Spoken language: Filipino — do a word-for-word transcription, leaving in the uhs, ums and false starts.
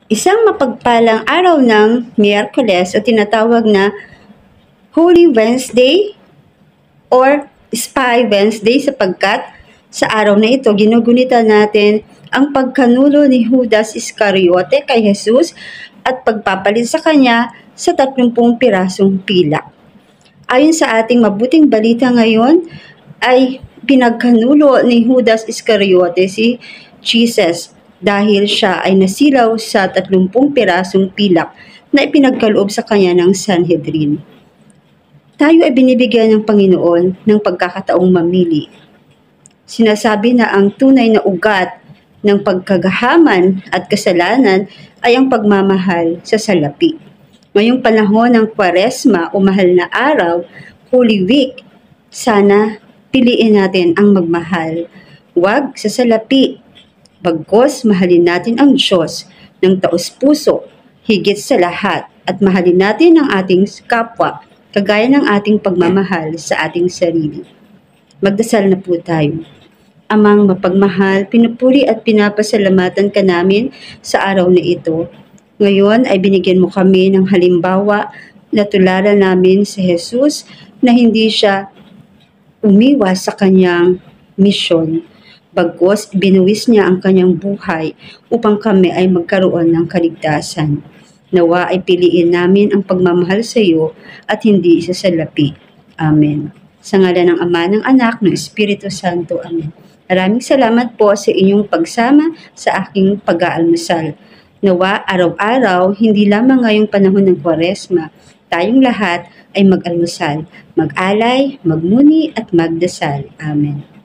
Isang mapagpalang araw ng Miyerkules o tinatawag na Holy Wednesday or Spy Wednesday sapagkat sa araw na ito ginugunita natin ang pagkanulo ni Judas Iscariote kay Jesus at pagpapalit sa kanya sa tatlumpung pirasong pilak. Ayon sa ating mabuting balita ngayon ay pinagkanulo ni Judas Iscariote si Jesus dahil siya ay nasilaw sa tatlumpung pirasong pilak na ipinagkaloob sa kanya ng Sanhedrin. Tayo ay binibigyan ng Panginoon ng pagkakataong mamili. Sinasabi na ang tunay na ugat ng pagkagahaman at kasalanan ay ang pagmamahal sa salapi. Ngayong panahon ng Kwaresma o mahal na araw, Holy Week, sana piliin natin ang magmahal. Huwag sa salapi. Bagkus, mahalin natin ang Diyos ng taos-puso, higit sa lahat, at mahalin natin ang ating kapwa, kagaya ng ating pagmamahal sa ating sarili. Magdasal na po tayo. Amang mapagmahal, pinupuri at pinapasalamatan ka namin sa araw na ito. Ngayon ay binigyan mo kami ng halimbawa na tularan namin si Jesus na hindi siya umiwas sa kanyang misyon. Bagkus, binuwis niya ang kanyang buhay upang kami ay magkaroon ng kaligtasan. Nawa ay piliin namin ang pagmamahal sa iyo at hindi isa sa lapi. Amen. Sa ngalan ng Ama, ng Anak, ng Espiritu Santo. Amen. Maraming salamat po sa inyong pagsama sa aking pag-aalmusal. Nawa araw-araw, hindi lamang ngayong panahon ng Kwaresma, tayong lahat ay mag-almusal, mag-alay, magmuni at magdasal. Amen.